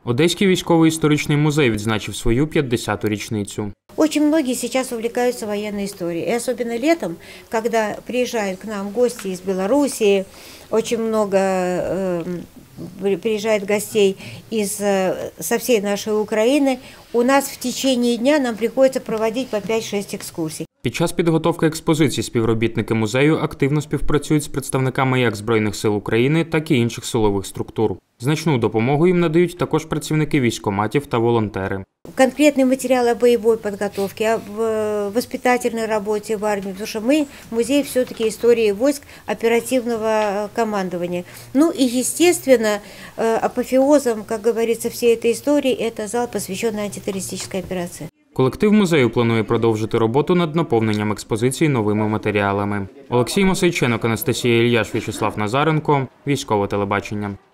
Одеський військово-історичний музей відзначив свою 50-ту річницю. Очень многие сейчас увлекаются военной историей. И особенно летом, когда приезжают к нам гости из Белоруссии, очень много приезжает гостей со всей нашей Украины, у нас в течение дня нам приходится проводить по 5-6 екскурсій. Під час підготовки експозиції співробітники музею активно співпрацюють з представниками як Збройних сил України, так і інших силових структур. Значну допомогу їм надають також працівники військкоматів та волонтери. Конкретные материалы о боевой подготовке, о воспитательной работе в армии, потому что мы музей все-таки истории войск оперативного командования. Ну и, естественно, апофеозом, как говорится, всей этой истории, это зал, посвященный антитеррористической операции. Колектив музею планує продовжити роботу над наповненням експозиції новими матеріалами. Олексій Мосейченок, Анастасія Ільяш, В'ячеслав Назаренко. Військове телебачення.